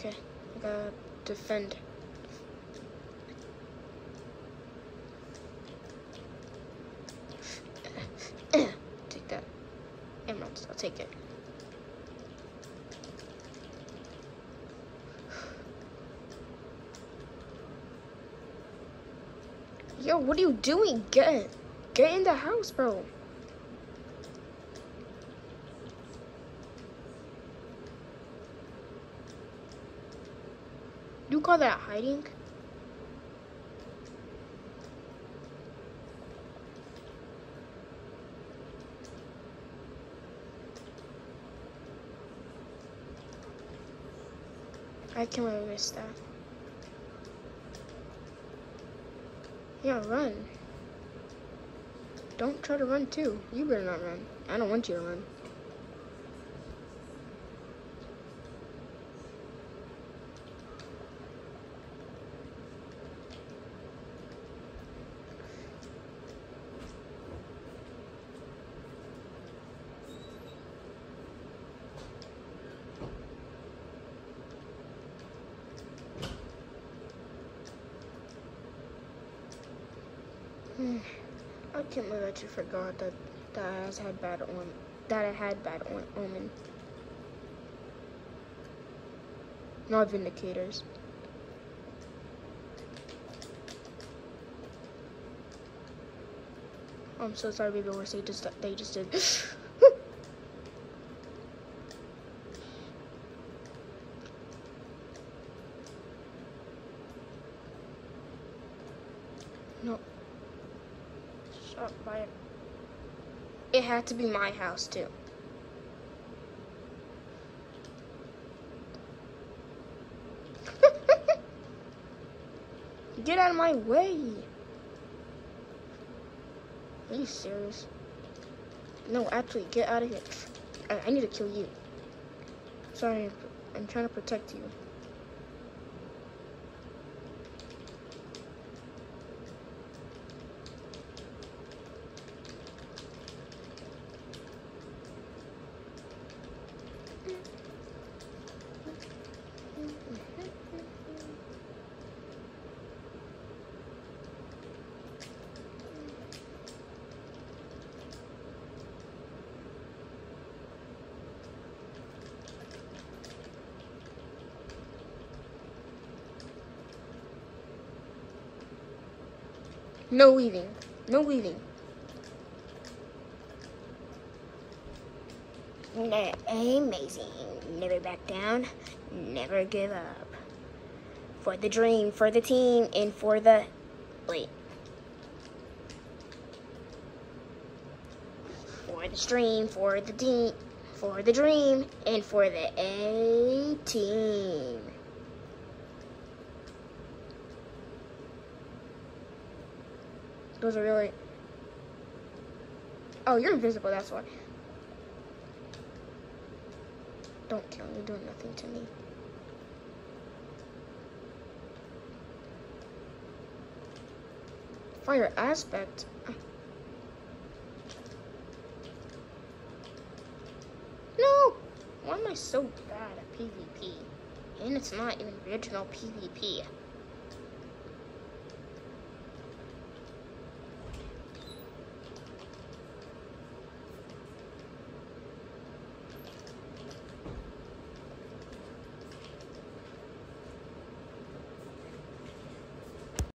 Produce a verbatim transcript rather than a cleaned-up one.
Okay, I gotta defend. Take that. Emeralds, I'll take it. Yo, what are you doing? Get, get in the house, bro. You call that hiding? I can't really miss that. Yeah, run. Don't try to run too. You better not run. I don't want you to run. I can't believe that you forgot that that I has had bad omen. That I had bad omen. Not vindicators. I'm so sorry, baby horse. They just they just did. No. Shot by it. It had to be my house too. Get out of my way. Are you serious? No, actually, get out of here. I, I need to kill you. Sorry, I'm trying to protect you. No leaving. No leaving. Amazing. Never back down. Never give up. For the dream, for the team, and for the... Wait. For the stream, for the team, for the dream, and for the A-team. Those are really... Oh, you're invisible, that's why. Don't kill me, you're doing nothing to me. Fire aspect. No! Why am I so bad at PvP? And it's not even original PvP.